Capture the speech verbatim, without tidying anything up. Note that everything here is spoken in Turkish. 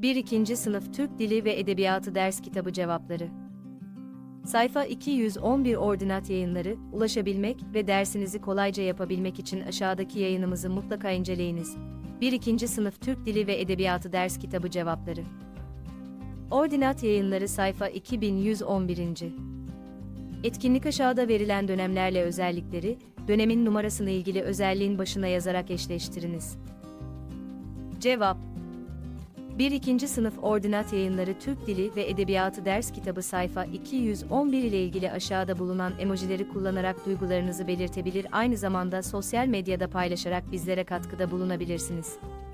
bir ikinci sınıf Türk Dili ve Edebiyatı ders kitabı cevapları. Sayfa iki yüz on bir Ordinat Yayınları, ulaşabilmek ve dersinizi kolayca yapabilmek için aşağıdaki yayınımızı mutlaka inceleyiniz. bir ikinci sınıf Türk Dili ve Edebiyatı ders kitabı cevapları. Ordinat Yayınları sayfa iki bin yüz on bir. Etkinlik aşağıda verilen dönemlerle özellikleri, dönemin numarasını ilgili özelliğin başına yazarak eşleştiriniz. Cevap: bir ikinci sınıf Ordinat Yayınları Türk Dili ve Edebiyatı ders kitabı sayfa iki yüz on bir ile ilgili aşağıda bulunan emojileri kullanarak duygularınızı belirtebilir, aynı zamanda sosyal medyada paylaşarak bizlere katkıda bulunabilirsiniz.